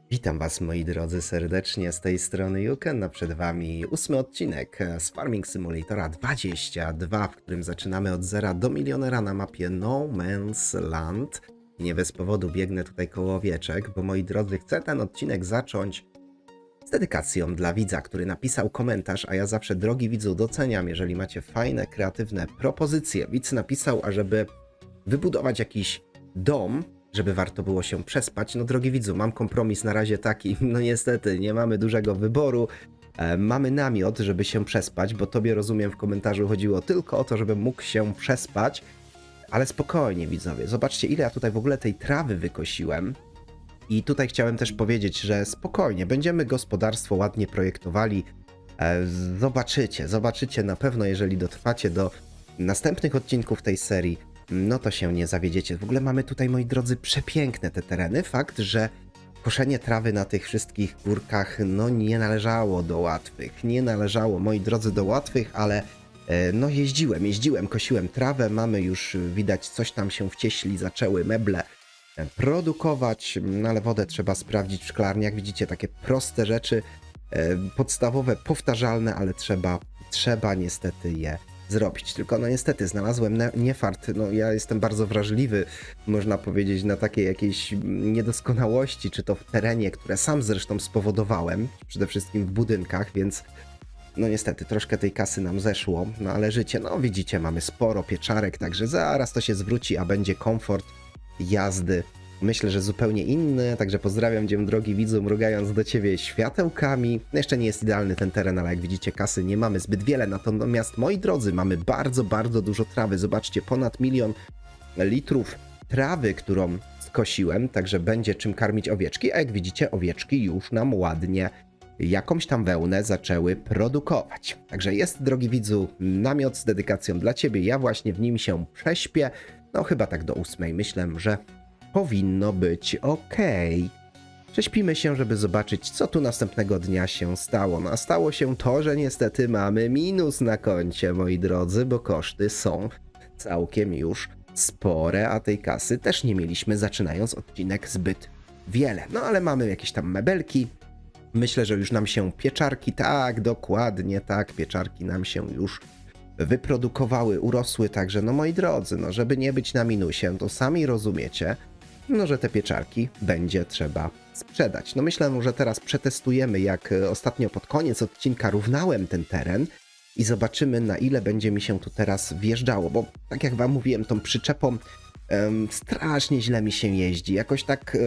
Witam Was, moi drodzy, serdecznie z tej strony Juken, a przed Wami 8 odcinek z Farming Simulatora 22, w którym zaczynamy od zera do milionera na mapie No Man's Land. I nie bez powodu biegnę tutaj koło owieczek, bo moi drodzy, chcę ten odcinek zacząć z dedykacją dla widza, który napisał komentarz, a ja zawsze, drogi widzu, doceniam, jeżeli macie fajne, kreatywne propozycje. Widz napisał, ażeby wybudować jakiś dom, żeby warto było się przespać. No drogi widzu, mam kompromis na razie taki, no niestety nie mamy dużego wyboru. Mamy namiot, żeby się przespać, bo tobie, rozumiem, w komentarzu chodziło tylko o to, żebym mógł się przespać. Ale spokojnie, widzowie, zobaczcie, ile ja tutaj w ogóle tej trawy wykosiłem. I tutaj chciałem też powiedzieć, że spokojnie, będziemy gospodarstwo ładnie projektowali. Zobaczycie na pewno, jeżeli dotrwacie do następnych odcinków tej serii, no to się nie zawiedziecie. W ogóle mamy tutaj, moi drodzy, przepiękne te tereny. Fakt, że koszenie trawy na tych wszystkich górkach, no nie należało do łatwych. Nie należało, moi drodzy, do łatwych, ale no jeździłem, kosiłem trawę. Mamy już, widać, coś tam się wcieśli, zaczęły meble produkować, no ale wodę trzeba sprawdzić w szklarni. Jak widzicie, takie proste rzeczy, podstawowe, powtarzalne, ale trzeba niestety je zrobić. Tylko no niestety znalazłem niefart. No ja jestem bardzo wrażliwy, można powiedzieć, na takie jakieś niedoskonałości, czy to w terenie, które sam zresztą spowodowałem, przede wszystkim w budynkach, więc no niestety troszkę tej kasy nam zeszło, no ale życie, no widzicie, mamy sporo pieczarek, także zaraz to się zwróci, a będzie komfort jazdy. Myślę, że zupełnie inny, także pozdrawiam cię, drogi widzu, mrugając do ciebie światełkami. No jeszcze nie jest idealny ten teren, ale jak widzicie, kasy nie mamy zbyt wiele, natomiast, moi drodzy, mamy bardzo dużo trawy. Zobaczcie, ponad 1 000 000 litrów trawy, którą skosiłem, także będzie czym karmić owieczki, a jak widzicie, owieczki już nam ładnie jakąś tam wełnę zaczęły produkować. Także jest, drogi widzu, namiot z dedykacją dla ciebie, ja właśnie w nim się prześpię, no chyba tak do 8, myślę, że powinno być ok. Prześpimy się, żeby zobaczyć, co tu następnego dnia się stało. No a stało się to, że niestety mamy minus na koncie, moi drodzy, bo koszty są całkiem już spore, a tej kasy też nie mieliśmy, zaczynając odcinek, zbyt wiele. No ale mamy jakieś tam mebelki. Myślę, że już nam się pieczarki, tak, dokładnie tak, pieczarki nam się już wyprodukowały, urosły, także no moi drodzy, no żeby nie być na minusie, to sami rozumiecie, no że te pieczarki będzie trzeba sprzedać. No myślę, że teraz przetestujemy, jak ostatnio pod koniec odcinka równałem ten teren i zobaczymy, na ile będzie mi się tu teraz wjeżdżało, bo tak jak wam mówiłem, tą przyczepą strasznie źle mi się jeździ, jakoś tak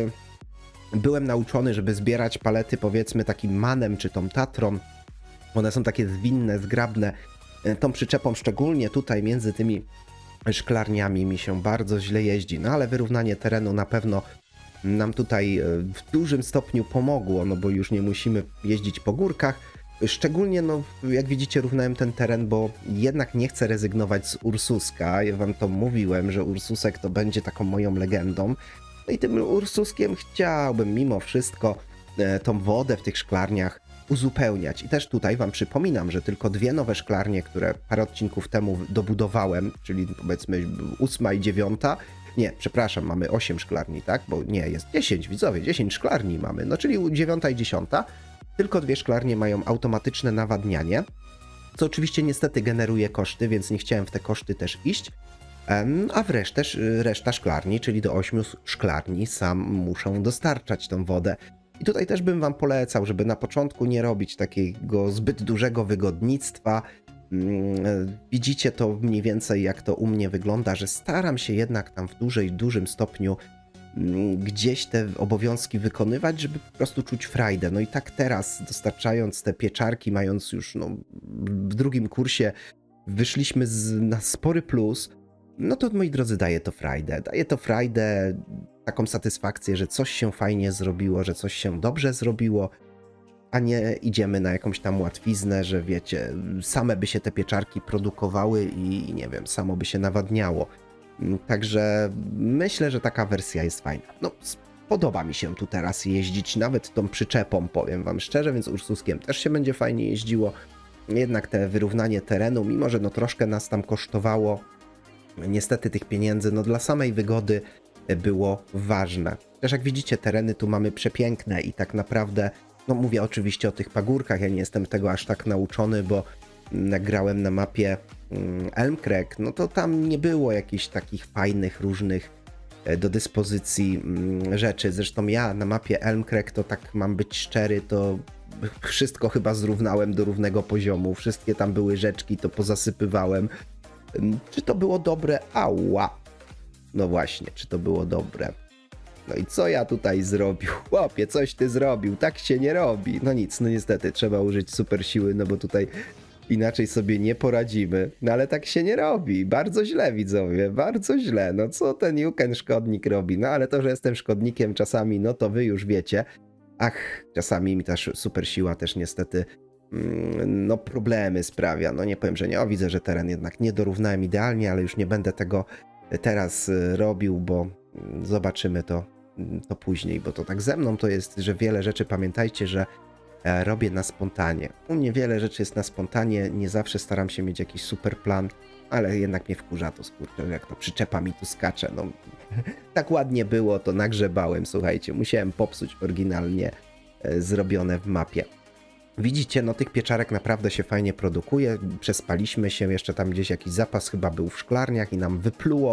byłem nauczony, żeby zbierać palety, powiedzmy, takim manem czy tą tatrą. One są takie zwinne, zgrabne. Tą przyczepą, szczególnie tutaj między tymi szklarniami, mi się bardzo źle jeździ. No ale wyrównanie terenu na pewno nam tutaj w dużym stopniu pomogło, no bo już nie musimy jeździć po górkach. Szczególnie, no jak widzicie, równałem ten teren, bo jednak nie chcę rezygnować z Ursuska. Ja wam to mówiłem, że Ursusek to będzie taką moją legendą. No i tym Ursuskiem chciałbym mimo wszystko tą wodę w tych szklarniach uzupełniać. I też tutaj wam przypominam, że tylko 2 nowe szklarnie, które parę odcinków temu dobudowałem, czyli powiedzmy 8 i 9. Nie, przepraszam, mamy 8 szklarni, tak? Bo nie, jest 10, widzowie, 10 szklarni mamy. No czyli 9 i 10. Tylko 2 szklarnie mają automatyczne nawadnianie, co oczywiście niestety generuje koszty, więc nie chciałem w te koszty też iść. A w reszta szklarni, czyli do 8 szklarni, sam muszą dostarczać tą wodę. I tutaj też bym wam polecał, żeby na początku nie robić takiego zbyt dużego wygodnictwa. Widzicie to mniej więcej, jak to u mnie wygląda, że staram się jednak tam w dużym stopniu gdzieś te obowiązki wykonywać, żeby po prostu czuć frajdę. No i tak teraz, dostarczając te pieczarki, mając już w drugim kursie, wyszliśmy na spory plus. No to, moi drodzy, daje to frajdę, taką satysfakcję, że coś się fajnie zrobiło, że coś się dobrze zrobiło, a nie idziemy na jakąś tam łatwiznę, że wiecie, same by się te pieczarki produkowały i nie wiem, samo by się nawadniało. Także myślę, że taka wersja jest fajna. No, podoba mi się tu teraz jeździć, nawet tą przyczepą, powiem wam szczerze, więc Ursuskiem też się będzie fajnie jeździło. Jednak te wyrównanie terenu, mimo że no troszkę nas tam kosztowało, niestety tych pieniędzy, no dla samej wygody było ważne. Też jak widzicie, tereny tu mamy przepiękne i tak naprawdę, no mówię oczywiście o tych pagórkach, ja nie jestem tego aż tak nauczony, bo nagrałem na mapie Elmcrag, no to tam nie było jakichś takich fajnych, różnych do dyspozycji rzeczy. Zresztą ja na mapie Elmcrag, to tak mam być szczery, to wszystko chyba zrównałem do równego poziomu. Wszystkie tam były rzeczki, to pozasypywałem. Czy to było dobre? Ała! No właśnie, czy to było dobre? No i co ja tutaj zrobił? Chłopie, coś ty zrobił, tak się nie robi. No nic, no niestety, trzeba użyć super siły, no bo tutaj inaczej sobie nie poradzimy. No ale tak się nie robi. Bardzo źle, widzowie, bardzo źle. No co ten Juken szkodnik robi? No ale to, że jestem szkodnikiem czasami, no to wy już wiecie. Ach, czasami mi ta super siła też niestety no problemy sprawia. No nie powiem, że nie. O, widzę, że teren jednak nie dorównałem idealnie, ale już nie będę tego teraz robił, bo zobaczymy to później, bo to tak ze mną to jest, że wiele rzeczy, pamiętajcie, że robię na spontanie. U mnie wiele rzeczy jest na spontanie, nie zawsze staram się mieć jakiś super plan, ale jednak mnie wkurza to, skurczę, jak to przyczepa mi tu skacze. No, tak ładnie było, to nagrzebałem, słuchajcie, musiałem popsuć oryginalnie zrobione w mapie. Widzicie, no tych pieczarek naprawdę się fajnie produkuje, przespaliśmy się, jeszcze tam gdzieś jakiś zapas chyba był w szklarniach i nam wypluło,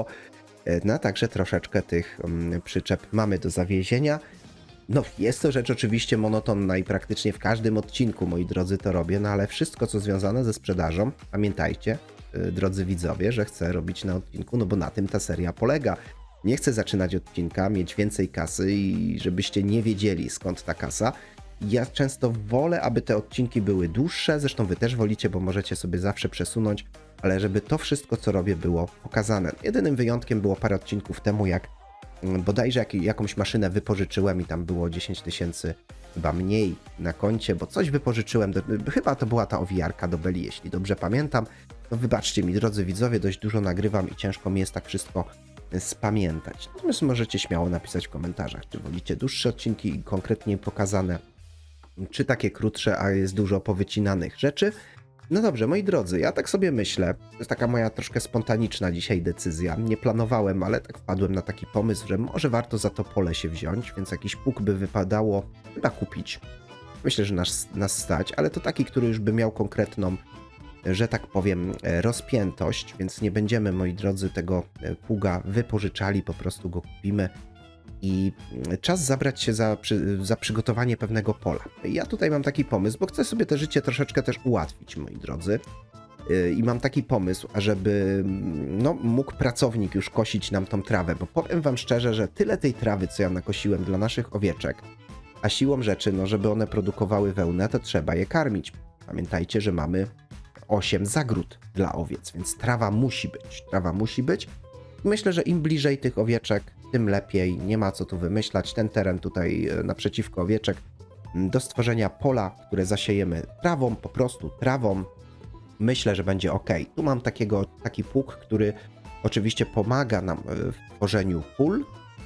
no także troszeczkę tych przyczep mamy do zawiezienia. No jest to rzecz oczywiście monotonna i praktycznie w każdym odcinku, moi drodzy, to robię, no ale wszystko co związane ze sprzedażą, pamiętajcie, drodzy widzowie, że chcę robić na odcinku, no bo na tym ta seria polega. Nie chcę zaczynać odcinka, mieć więcej kasy i żebyście nie wiedzieli skąd ta kasa. Ja często wolę, aby te odcinki były dłuższe, zresztą wy też wolicie, bo możecie sobie zawsze przesunąć, ale żeby to wszystko, co robię, było pokazane. Jedynym wyjątkiem było parę odcinków temu, jak bodajże jakąś maszynę wypożyczyłem i tam było 10 000 chyba mniej na koncie, bo coś wypożyczyłem, chyba to była ta owijarka do Beli, jeśli dobrze pamiętam. No wybaczcie mi, drodzy widzowie, dość dużo nagrywam i ciężko mi jest tak wszystko spamiętać. Natomiast możecie śmiało napisać w komentarzach, czy wolicie dłuższe odcinki i konkretnie pokazane, czy takie krótsze, a jest dużo powycinanych rzeczy. No dobrze, moi drodzy, ja tak sobie myślę, to jest taka moja troszkę spontaniczna dzisiaj decyzja, nie planowałem, ale tak wpadłem na taki pomysł, że może warto za to pole się wziąć, więc jakiś pług by wypadało chyba kupić. Myślę, że nas stać, ale to taki, który już by miał konkretną, że tak powiem, rozpiętość, więc nie będziemy, moi drodzy, tego pługa wypożyczali, po prostu go kupimy. I czas zabrać się za przygotowanie pewnego pola. Ja tutaj mam taki pomysł, bo chcę sobie to życie troszeczkę też ułatwić, moi drodzy. I mam taki pomysł, ażeby no, mógł pracownik już kosić nam tą trawę, bo powiem wam szczerze, że tyle tej trawy, co ja nakosiłem dla naszych owieczek, a siłą rzeczy, no, żeby one produkowały wełnę, to trzeba je karmić. Pamiętajcie, że mamy 8 zagród dla owiec, więc trawa musi być. Trawa musi być. Myślę, że im bliżej tych owieczek, tym lepiej, nie ma co tu wymyślać. Ten teren tutaj naprzeciwko owieczek do stworzenia pola, które zasiejemy trawą, po prostu trawą, myślę, że będzie ok. Tu mam taki pług, który oczywiście pomaga nam w tworzeniu pól,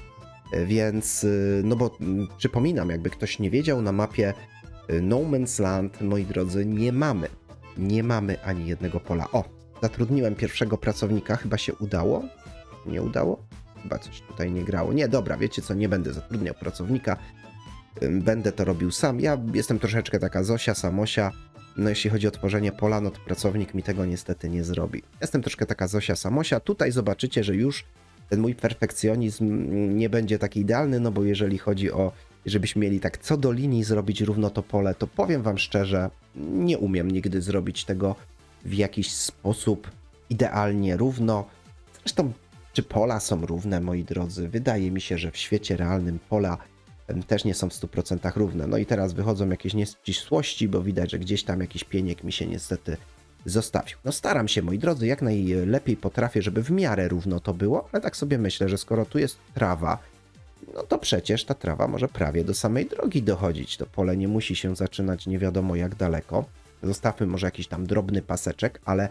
więc, no bo przypominam, jakby ktoś nie wiedział, na mapie No Man's Land, moi drodzy, nie mamy ani jednego pola. O, zatrudniłem pierwszego pracownika, chyba się udało? Nie udało? Chyba coś tutaj nie grało. Nie, dobra, wiecie co, nie będę zatrudniał pracownika. Będę to robił sam. Ja jestem troszeczkę taka Zosia, Samosia. No jeśli chodzi o tworzenie pola, no to pracownik mi tego niestety nie zrobi. Jestem troszkę taka Zosia, Samosia. Tutaj zobaczycie, że już ten mój perfekcjonizm nie będzie taki idealny, no bo jeżeli chodzi o, żebyśmy mieli tak co do linii zrobić równo to pole, to powiem wam szczerze, nie umiem nigdy zrobić tego w jakiś sposób idealnie równo. Zresztą czy pola są równe, moi drodzy? Wydaje mi się, że w świecie realnym pola też nie są w 100% równe. No i teraz wychodzą jakieś nieścisłości, bo widać, że gdzieś tam jakiś pieniek mi się niestety zostawił. No staram się, moi drodzy, jak najlepiej potrafię, żeby w miarę równo to było, ale tak sobie myślę, że skoro tu jest trawa, no to przecież ta trawa może prawie do samej drogi dochodzić. To pole nie musi się zaczynać nie wiadomo jak daleko. Zostawmy może jakiś tam drobny paseczek, ale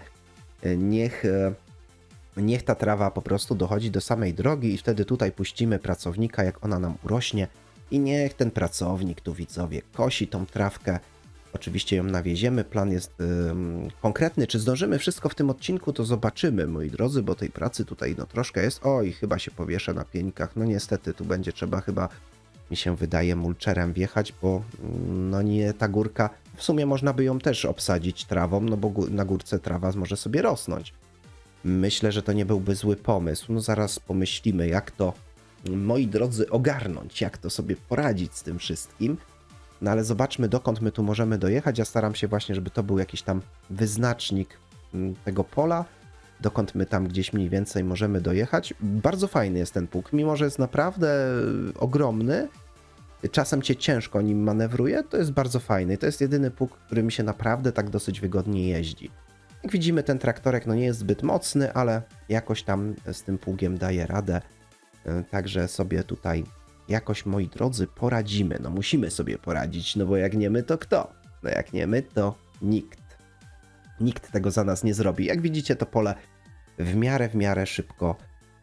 niech ta trawa po prostu dochodzi do samej drogi i wtedy tutaj puścimy pracownika, jak ona nam urośnie i niech ten pracownik tu, widzowie, kosi tą trawkę Oczywiście ją nawieziemy, plan jest konkretny. Czy zdążymy wszystko w tym odcinku, to zobaczymy, moi drodzy, bo tej pracy tutaj no troszkę jest. Oj, chyba się powieszę na pieńkach. No niestety, tu będzie trzeba chyba, mi się wydaje, mulczerem wjechać, bo no nie ta górka, w sumie można by ją też obsadzić trawą, no bo na górce trawa może sobie rosnąć. Myślę, że to nie byłby zły pomysł. No zaraz pomyślimy, jak to, moi drodzy, ogarnąć, jak to sobie poradzić z tym wszystkim. No ale zobaczmy, dokąd my tu możemy dojechać. Ja staram się właśnie, żeby to był jakiś tam wyznacznik tego pola, dokąd my tam gdzieś mniej więcej możemy dojechać. Bardzo fajny jest ten pług, mimo że jest naprawdę ogromny. Czasem cię ciężko nim manewruje, to jest bardzo fajny. To jest jedyny pług, który mi się naprawdę tak dosyć wygodnie jeździ. Jak widzimy, ten traktorek no nie jest zbyt mocny, ale jakoś tam z tym pługiem daje radę. Także sobie tutaj jakoś, moi drodzy, poradzimy. No musimy sobie poradzić, no bo jak nie my, to kto? No jak nie my, to nikt. Nikt tego za nas nie zrobi. Jak widzicie, to pole w miarę szybko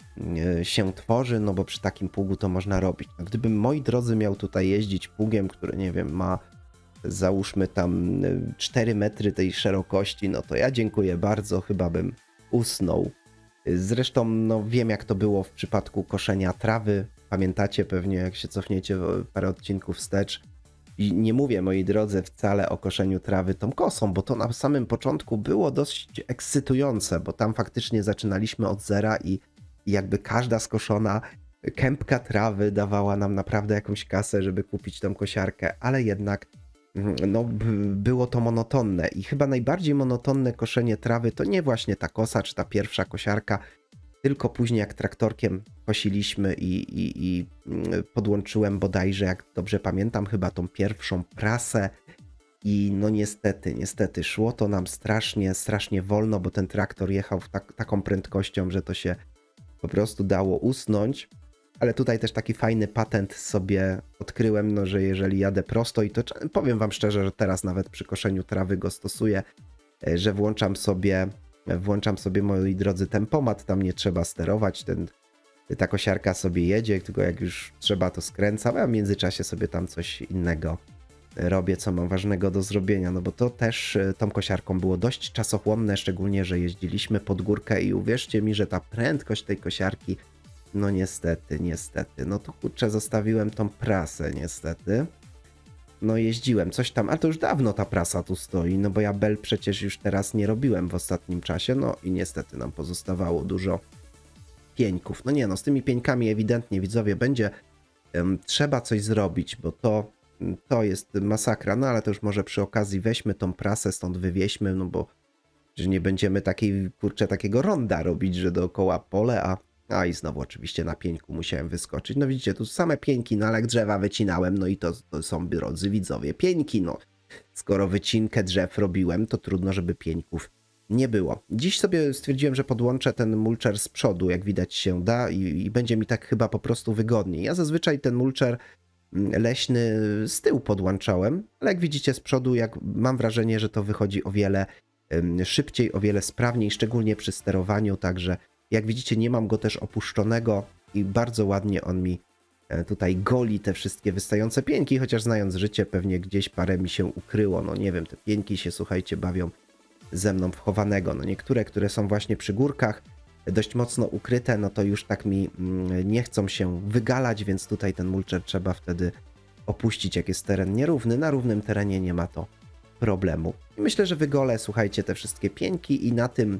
się tworzy, no bo przy takim pługu to można robić. No, gdybym, moi drodzy, miał tutaj jeździć pługiem, który, nie wiem, ma załóżmy tam 4 metry tej szerokości, no to ja dziękuję bardzo, chyba bym usnął. Zresztą no wiem, jak to było w przypadku koszenia trawy. Pamiętacie pewnie, jak się cofniecie parę odcinków wstecz. I nie mówię, moi drodzy, wcale o koszeniu trawy tą kosą, bo to na samym początku było dość ekscytujące, bo tam faktycznie zaczynaliśmy od zera i jakby każda skoszona kępka trawy dawała nam naprawdę jakąś kasę, żeby kupić tą kosiarkę, ale jednak no, było to monotonne i chyba najbardziej monotonne koszenie trawy to nie właśnie ta kosa czy ta pierwsza kosiarka, tylko później jak traktorkiem kosiliśmy i podłączyłem bodajże, jak dobrze pamiętam, chyba tą pierwszą prasę i no niestety szło to nam strasznie wolno, bo ten traktor jechał taką prędkością, że to się po prostu dało usnąć. Ale tutaj też taki fajny patent sobie odkryłem, no, że jeżeli jadę prosto i to powiem wam szczerze, że teraz nawet przy koszeniu trawy go stosuję, że włączam sobie, moi drodzy, tempomat, tam nie trzeba sterować, ta kosiarka sobie jedzie, tylko jak już trzeba, to skręcam, a w międzyczasie sobie tam coś innego robię, co mam ważnego do zrobienia, no bo to też tą kosiarką było dość czasochłonne, szczególnie, że jeździliśmy pod górkę i uwierzcie mi, że ta prędkość tej kosiarki, no niestety, no to kurczę, zostawiłem tą prasę niestety. No jeździłem coś tam, ale to już dawno ta prasa tu stoi, no bo ja bel przecież już teraz nie robiłem w ostatnim czasie, no i niestety nam pozostawało dużo pieńków. No nie no, z tymi pieńkami ewidentnie, widzowie, będzie trzeba coś zrobić, bo to jest masakra, no ale to już może przy okazji weźmy tą prasę, stąd wywieźmy, no bo że nie będziemy takiego ronda robić, że dookoła pole, a i znowu oczywiście na pieńku musiałem wyskoczyć. No widzicie, tu same pieńki, no ale jak drzewa wycinałem, no i to są, drodzy widzowie, pieńki, no. Skoro wycinkę drzew robiłem, to trudno, żeby pieńków nie było. Dziś sobie stwierdziłem, że podłączę ten mulcher z przodu, jak widać się da i będzie mi tak chyba po prostu wygodniej. Ja zazwyczaj ten mulcher leśny z tyłu podłączałem, ale jak widzicie z przodu, mam wrażenie, że to wychodzi o wiele szybciej, o wiele sprawniej, szczególnie przy sterowaniu, także jak widzicie, nie mam go też opuszczonego i bardzo ładnie on mi tutaj goli te wszystkie wystające pieńki, chociaż znając życie pewnie gdzieś parę mi się ukryło, no nie wiem, te pieńki się, słuchajcie, bawią ze mną wchowanego, no niektóre, które są właśnie przy górkach, dość mocno ukryte, no to już tak mi nie chcą się wygalać, więc tutaj ten mulcher trzeba wtedy opuścić, jak jest teren nierówny, na równym terenie nie ma to problemu. I myślę, że wygolę, słuchajcie, te wszystkie pieńki i na tym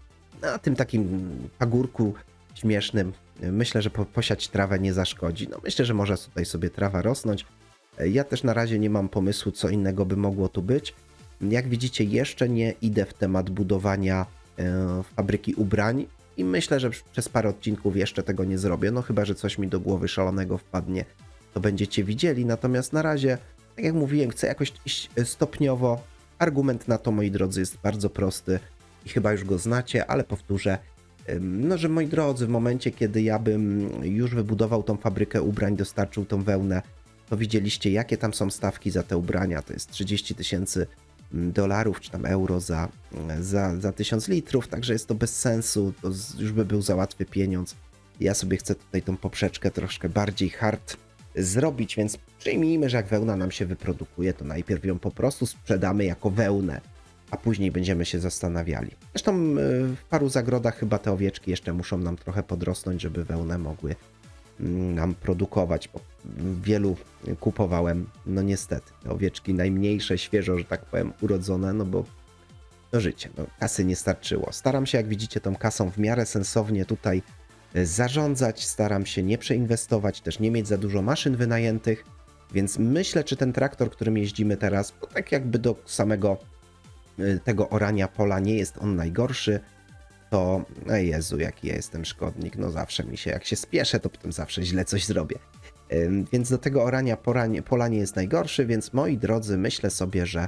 takim pagórku śmiesznym, myślę, że posiać trawę nie zaszkodzi. No myślę, że może tutaj sobie trawa rosnąć. Ja też na razie nie mam pomysłu, co innego by mogło tu być. Jak widzicie, jeszcze nie idę w temat budowania fabryki ubrań i myślę, że przez parę odcinków jeszcze tego nie zrobię. No chyba, że coś mi do głowy szalonego wpadnie, to będziecie widzieli. Natomiast na razie, tak jak mówiłem, chcę jakoś iść stopniowo. Argument na to, moi drodzy, jest bardzo prosty. I chyba już go znacie, ale powtórzę, no że moi drodzy, w momencie, kiedy ja bym już wybudował tą fabrykę ubrań, dostarczył tą wełnę, to widzieliście, jakie tam są stawki za te ubrania, to jest 30 000 $ czy tam euro za 1000 litrów, także jest to bez sensu, to już by był za łatwy pieniądz. Ja sobie chcę tutaj tą poprzeczkę troszkę bardziej hard zrobić, więc przyjmijmy, że jak wełna nam się wyprodukuje, to najpierw ją po prostu sprzedamy jako wełnę, a później będziemy się zastanawiali. Zresztą w paru zagrodach chyba te owieczki jeszcze muszą nam trochę podrosnąć, żeby wełnę mogły nam produkować, bo wielu kupowałem, no niestety, te owieczki najmniejsze, świeżo, że tak powiem, urodzone, no bo no życie, no kasy nie starczyło. Staram się, jak widzicie, tą kasą w miarę sensownie tutaj zarządzać, staram się nie przeinwestować, też nie mieć za dużo maszyn wynajętych, więc myślę, czy ten traktor, którym jeździmy teraz, bo tak jakby do samego tego orania pola nie jest on najgorszy, to Jezu, jaki ja jestem szkodnik, no zawsze mi się, jak się spieszę, to potem zawsze źle coś zrobię. Więc do tego orania pola nie jest najgorszy, więc moi drodzy, myślę sobie, że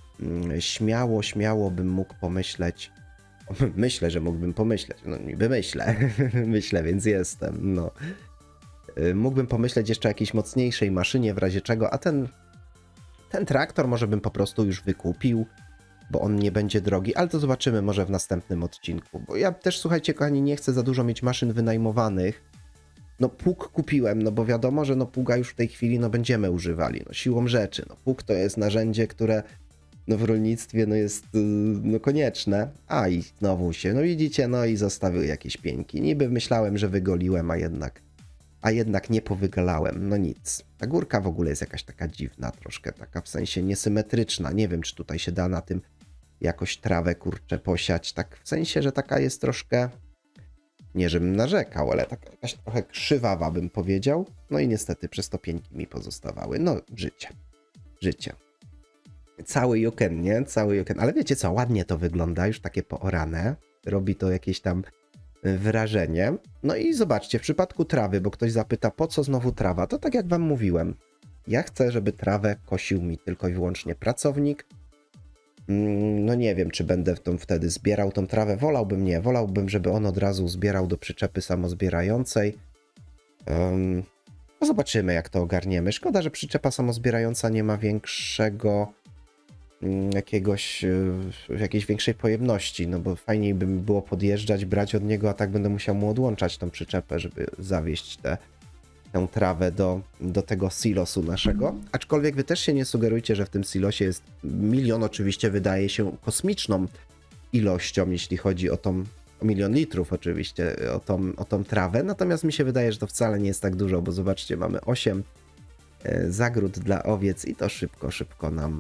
śmiało bym mógł pomyśleć, myślę, że mógłbym pomyśleć, no niby myślę, myślę, więc jestem, no. Mógłbym pomyśleć jeszcze o jakiejś mocniejszej maszynie, w razie czego, a ten traktor może bym po prostu już wykupił, bo on nie będzie drogi, ale to zobaczymy może w następnym odcinku, bo ja też, słuchajcie, kochani, nie chcę za dużo mieć maszyn wynajmowanych. No pług kupiłem, no bo wiadomo, że no pługa już w tej chwili no będziemy używali, no siłą rzeczy, no pług to jest narzędzie, które no w rolnictwie no jest no konieczne, a i znowu się, no widzicie, no i zostawił jakieś pieńki, niby myślałem, że wygoliłem, a jednak nie powygalałem, no nic. Ta górka w ogóle jest jakaś taka dziwna, troszkę taka w sensie niesymetryczna, nie wiem, czy tutaj się da na tym jakoś trawę, kurczę, posiać, tak w sensie, że taka jest troszkę, nie żebym narzekał, ale taka jakaś trochę krzywawa bym powiedział, no i niestety przez to pieńki mi pozostawały, no życie. Cały juken, nie? Cały juken, ale wiecie co, ładnie to wygląda, już takie poorane, robi to jakieś tam wrażenie. No i zobaczcie, w przypadku trawy, bo ktoś zapyta, po co znowu trawa, to tak jak wam mówiłem, ja chcę, żeby trawę kosił mi tylko i wyłącznie pracownik. No nie wiem, czy będę wtedy zbierał tą trawę, wolałbym, żeby on od razu zbierał do przyczepy samozbierającej. No zobaczymy, jak to ogarniemy. Szkoda, że przyczepa samozbierająca nie ma jakiejś większej pojemności, no bo fajniej by mi było podjeżdżać, brać od niego, a tak będę musiał mu odłączać tą przyczepę, żeby zawieźć tę trawę do tego silosu naszego. Aczkolwiek wy też się nie sugerujcie, że w tym silosie jest milion, oczywiście wydaje się kosmiczną ilością, jeśli chodzi o 1 000 000 litrów oczywiście, o tą trawę, natomiast mi się wydaje, że to wcale nie jest tak dużo, bo zobaczcie, mamy 8 zagród dla owiec i to szybko nam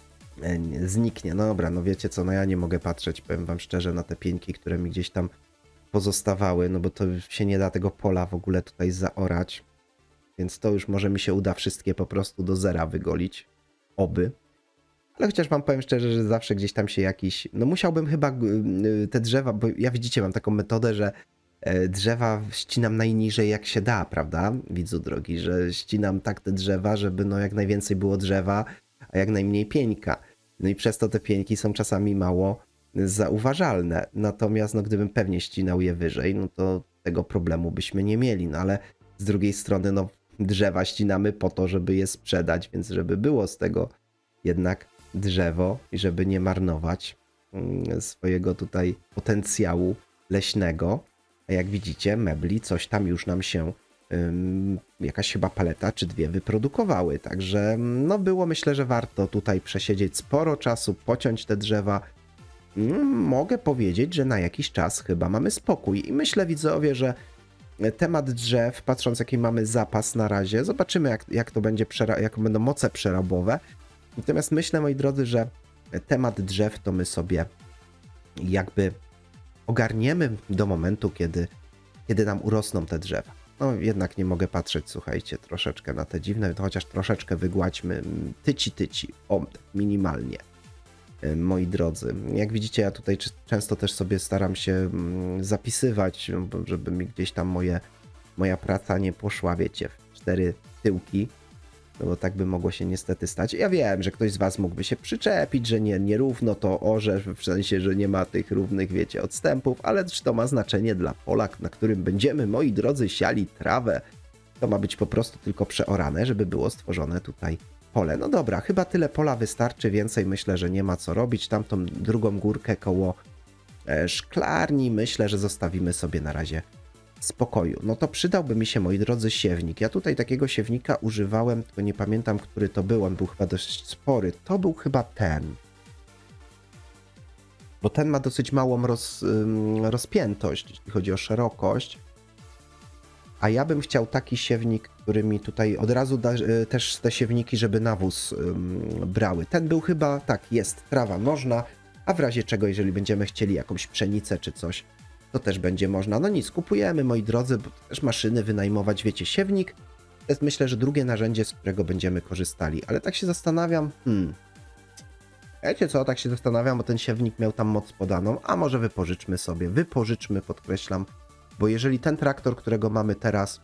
zniknie. No dobra, no wiecie co, no ja nie mogę patrzeć, powiem wam szczerze, na te pieńki, które mi gdzieś tam pozostawały, no bo to się nie da tego pola w ogóle tutaj zaorać, więc to już może mi się uda wszystkie po prostu do zera wygolić, oby. Ale chociaż wam powiem szczerze, że zawsze gdzieś tam się jakiś, no musiałbym chyba te drzewa, bo ja widzicie, mam taką metodę, że drzewa ścinam najniżej jak się da, prawda, widzu drogi, że ścinam tak te drzewa, żeby no jak najwięcej było drzewa, a jak najmniej pieńka. No i przez to te pieńki są czasami mało zauważalne. Natomiast no gdybym pewnie ścinał je wyżej, no to tego problemu byśmy nie mieli. No ale z drugiej strony no drzewa ścinamy po to, żeby je sprzedać, więc żeby było z tego jednak drzewo i żeby nie marnować swojego tutaj potencjału leśnego. A jak widzicie, mebli, coś tam już nam się jakaś chyba paleta czy 2 wyprodukowały. Także no było, myślę, że warto tutaj przesiedzieć sporo czasu, pociąć te drzewa. Mogę powiedzieć, że na jakiś czas chyba mamy spokój i myślę, widzowie, że temat drzew, patrząc jaki mamy zapas na razie, zobaczymy jak to będzie, jak będą moce przerabowe. Natomiast myślę, moi drodzy, że temat drzew to my sobie jakby ogarniemy do momentu, kiedy nam urosną te drzewa. No jednak nie mogę patrzeć, słuchajcie, troszeczkę na te dziwne, to chociaż troszeczkę wygładźmy, tyci, minimalnie, moi drodzy. Jak widzicie, ja tutaj często też sobie staram się zapisywać, żeby mi gdzieś tam moja praca nie poszła, wiecie, w 4 tyłki, no bo tak by mogło się niestety stać. Ja wiem, że ktoś z was mógłby się przyczepić, że nierówno to orze, w sensie, że nie ma tych równych, wiecie, odstępów, ale czy to ma znaczenie dla pola, na którym będziemy, moi drodzy, siali trawę. To ma być po prostu tylko przeorane, żeby było stworzone tutaj pole. No dobra, chyba tyle pola wystarczy, więcej myślę, że nie ma co robić. Tamtą drugą górkę koło szklarni myślę, że zostawimy sobie na razie spokoju. No to przydałby mi się, moi drodzy, siewnik. Ja tutaj takiego siewnika używałem, tylko nie pamiętam, który to był. On był chyba dość spory. To był chyba ten. Bo ten ma dosyć małą rozpiętość, jeśli chodzi o szerokość. A ja bym chciał taki siewnik, który mi tutaj od razu da też te siewniki, żeby nawóz brały. Ten był chyba, tak, jest, trawa można, a w razie czego, jeżeli będziemy chcieli jakąś pszenicę czy coś, to też będzie można. No nic, kupujemy, moi drodzy, bo też maszyny wynajmować, wiecie, siewnik to jest, myślę, że drugie narzędzie, z którego będziemy korzystali. Ale tak się zastanawiam, wiecie co, tak się zastanawiam, bo ten siewnik miał tam moc podaną, a może wypożyczmy sobie, podkreślam, bo jeżeli ten traktor, którego mamy teraz,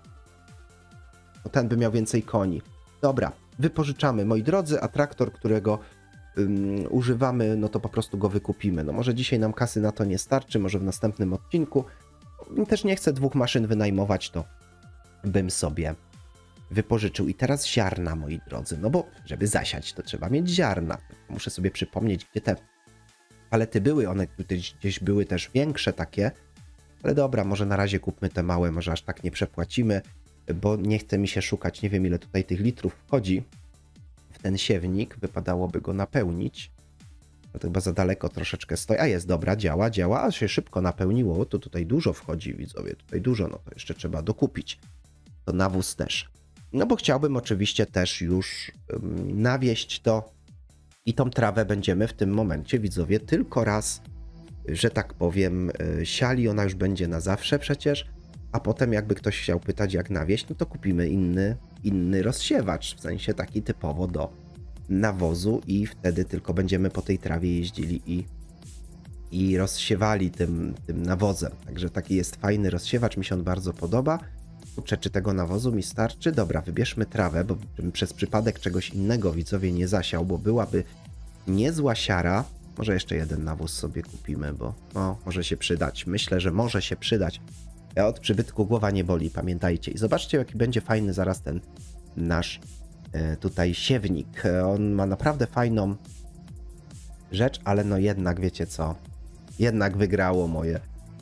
to ten by miał więcej koni. Dobra, wypożyczamy, moi drodzy, a traktor, którego używamy, no to po prostu go wykupimy. No może dzisiaj nam kasy na to nie starczy, może w następnym odcinku. Też nie chcę 2 maszyn wynajmować, to bym sobie wypożyczył. I teraz ziarna, moi drodzy, no bo żeby zasiać, to trzeba mieć ziarna. Muszę sobie przypomnieć, gdzie te palety były, one gdzieś były też większe takie, ale dobra, może na razie kupmy te małe, może aż tak nie przepłacimy, bo nie chce mi się szukać, nie wiem ile tutaj tych litrów wchodzi w ten siewnik, wypadałoby go napełnić. No to chyba za daleko troszeczkę stoi, a jest, dobra, działa, a się szybko napełniło, to tutaj dużo wchodzi, widzowie, tutaj dużo, no to jeszcze trzeba dokupić. To nawóz też. No bo chciałbym oczywiście też już nawieść to i tą trawę będziemy w tym momencie, widzowie, tylko raz, że tak powiem, siali, ona już będzie na zawsze przecież, a potem jakby ktoś chciał pytać jak nawieść, no to kupimy inny rozsiewacz, w sensie taki typowo do nawozu i wtedy tylko będziemy po tej trawie jeździli i rozsiewali tym nawozem. Także taki jest fajny rozsiewacz, mi się on bardzo podoba. Kurczę, czy tego nawozu mi starczy? Dobra, wybierzmy trawę, bo bym przez przypadek czegoś innego, widzowie, nie zasiał, bo byłaby niezła siara. Może jeszcze jeden nawóz sobie kupimy, bo może się przydać. Myślę, że może się przydać. Od przybytku głowa nie boli, pamiętajcie. I zobaczcie, jaki będzie fajny zaraz ten nasz tutaj siewnik. On ma naprawdę fajną rzecz, ale no jednak, wiecie co? Jednak wygrało moje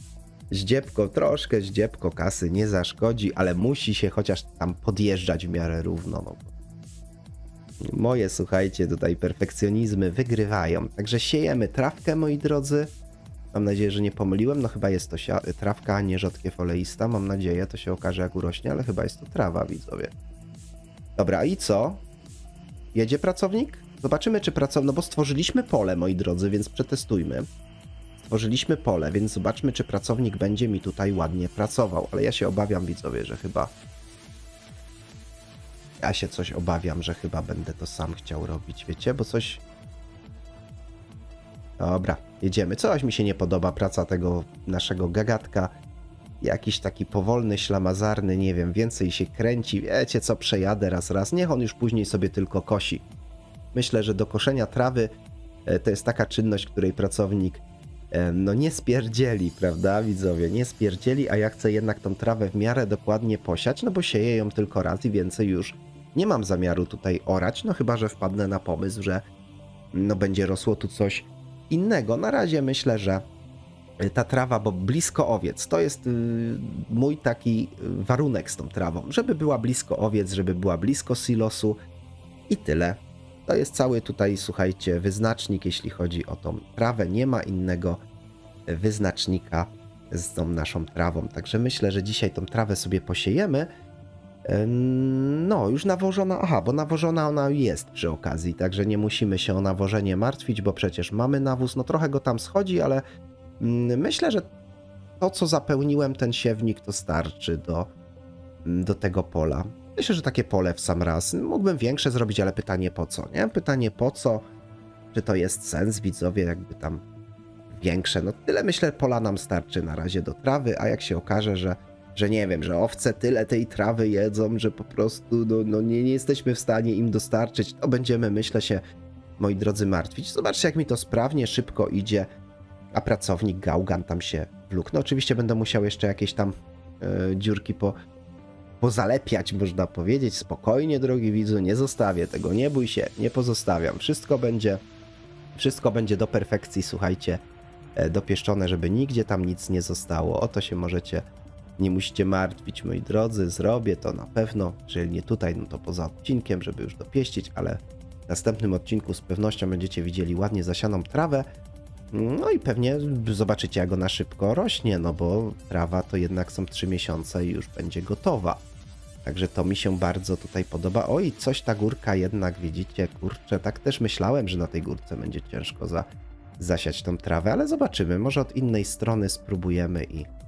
troszkę zdziepko kasy nie zaszkodzi, ale musi się chociaż tam podjeżdżać w miarę równo. No. Moje, słuchajcie, tutaj perfekcjonizmy wygrywają. Także siejemy trawkę, moi drodzy. Mam nadzieję, że nie pomyliłem. No chyba jest to trawka, a nie rzodkiew oleista. Mam nadzieję, to się okaże jak urośnie, ale chyba jest to trawa, widzowie. Dobra, i co? Jedzie pracownik? Zobaczymy, czy pracownik... No bo stworzyliśmy pole, moi drodzy, więc przetestujmy. Stworzyliśmy pole, więc zobaczmy, czy pracownik będzie mi tutaj ładnie pracował. Ale ja się obawiam, widzowie, że chyba... Ja się coś obawiam, że chyba będę to sam chciał robić, wiecie? Bo coś... Dobra, jedziemy. Coś mi się nie podoba, praca tego naszego gagatka. Jakiś taki powolny, ślamazarny, nie wiem, więcej się kręci. Wiecie co, przejadę raz. Niech on już później sobie tylko kosi. Myślę, że do koszenia trawy to jest taka czynność, której pracownik no nie spierdzieli, prawda, widzowie? Nie spierdzieli, a ja chcę jednak tą trawę w miarę dokładnie posiać, no bo sieję ją tylko raz i więcej już nie mam zamiaru tutaj orać, no chyba że wpadnę na pomysł, że no będzie rosło tu coś innego. Na razie myślę, że ta trawa, bo blisko owiec, to jest mój taki warunek z tą trawą, żeby była blisko owiec, żeby była blisko silosu i tyle. To jest cały tutaj, słuchajcie, wyznacznik, jeśli chodzi o tą trawę. Nie ma innego wyznacznika z tą naszą trawą. Także myślę, że dzisiaj tą trawę sobie posiejemy. No, już nawożona, bo nawożona ona jest przy okazji, także nie musimy się o nawożenie martwić, bo przecież mamy nawóz. No trochę go tam schodzi, ale myślę, że to, co zapełniłem, ten siewnik, to starczy do tego pola. Myślę, że takie pole w sam raz. Mógłbym większe zrobić, ale pytanie po co, nie? Pytanie po co? Czy to jest sens, widzowie, jakby tam większe? No tyle, myślę, pola nam starczy na razie do trawy, a jak się okaże, że nie wiem, że owce tyle tej trawy jedzą, że po prostu nie jesteśmy w stanie im dostarczyć, to będziemy, myślę, się, moi drodzy, martwić. Zobaczcie, jak mi to sprawnie, szybko idzie, a pracownik gałgan tam się wlókł. No oczywiście będę musiał jeszcze jakieś tam dziurki pozalepiać, można powiedzieć. Spokojnie, drogi widzu, nie zostawię tego, nie bój się, nie pozostawiam. Wszystko będzie do perfekcji, słuchajcie, dopieszczone, żeby nigdzie tam nic nie zostało. O to się możecie Nie musicie martwić, moi drodzy, zrobię to na pewno. Jeżeli nie tutaj, no to poza odcinkiem, żeby już dopieścić, ale w następnym odcinku z pewnością będziecie widzieli ładnie zasianą trawę. No i pewnie zobaczycie, jak ona szybko rośnie, no bo trawa to jednak są 3 miesiące i już będzie gotowa. Także to mi się bardzo tutaj podoba. Oj, coś ta górka jednak, widzicie, kurczę, tak też myślałem, że na tej górce będzie ciężko zasiać tą trawę, ale zobaczymy, może od innej strony spróbujemy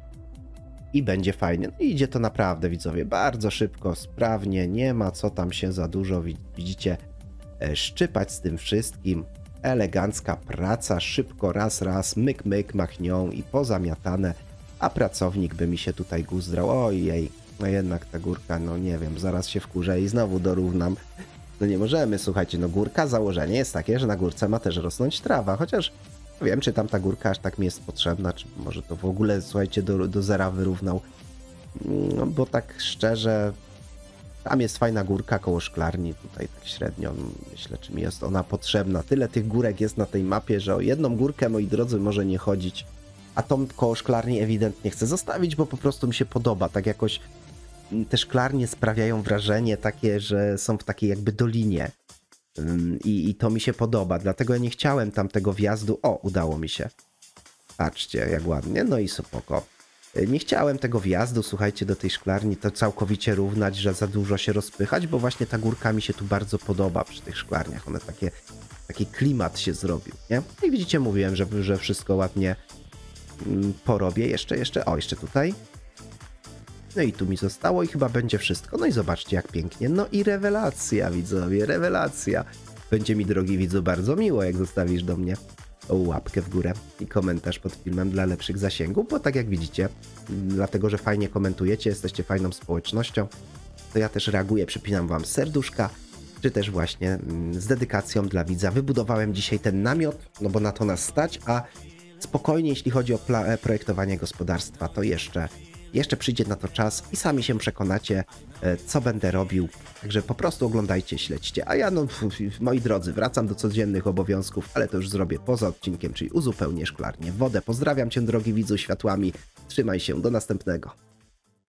i będzie fajnie. No i idzie to naprawdę, widzowie, bardzo szybko, sprawnie, nie ma co tam się za dużo, widzicie, szczypać z tym wszystkim. Elegancka praca, szybko, raz, myk, machnią i pozamiatane, a pracownik by mi się tutaj guzdrał. Ojej, no jednak ta górka, no nie wiem, zaraz się wkurzę i znowu dorównam. No nie możemy, słuchajcie, no górka, założenie jest takie, że na górce ma też rosnąć trawa, chociaż nie wiem, czy tam ta górka aż tak mi jest potrzebna, czy może to w ogóle, słuchajcie, do zera wyrównał. No bo tak szczerze, tam jest fajna górka koło szklarni, tutaj tak średnio, myślę, czy mi jest ona potrzebna. Tyle tych górek jest na tej mapie, że o jedną górkę, moi drodzy, może nie chodzić, a tą koło szklarni ewidentnie chcę zostawić, bo po prostu mi się podoba, tak jakoś te szklarnie sprawiają wrażenie takie, że są w takiej jakby dolinie i to mi się podoba, dlatego ja nie chciałem tam tego wjazdu. O, udało mi się. Patrzcie, jak ładnie, no i spoko. Nie chciałem tego wjazdu, słuchajcie, do tej szklarni to całkowicie równać, że za dużo się rozpychać, bo właśnie ta górka mi się tu bardzo podoba przy tych szklarniach. One taki klimat się zrobił, nie? I widzicie, mówiłem, że wszystko ładnie porobię. Jeszcze tutaj. No i tu mi zostało i chyba będzie wszystko. No i zobaczcie, jak pięknie. No i rewelacja, widzowie, rewelacja. Będzie mi, drogi widzu, bardzo miło, jak zostawisz do mnie łapkę w górę i komentarz pod filmem dla lepszych zasięgów, bo tak jak widzicie, dlatego, że fajnie komentujecie, jesteście fajną społecznością, to ja też reaguję, przypinam wam serduszka, czy też właśnie z dedykacją dla widza wybudowałem dzisiaj ten namiot, no bo na to nas stać, a spokojnie, jeśli chodzi o projektowanie gospodarstwa, to jeszcze przyjdzie na to czas i sami się przekonacie, co będę robił. Także po prostu oglądajcie, śledźcie. A ja, no, moi drodzy, wracam do codziennych obowiązków, ale to już zrobię poza odcinkiem, czyli uzupełnię szklarnię w wodę. Pozdrawiam cię, drogi widzu, światłami. Trzymaj się, do następnego.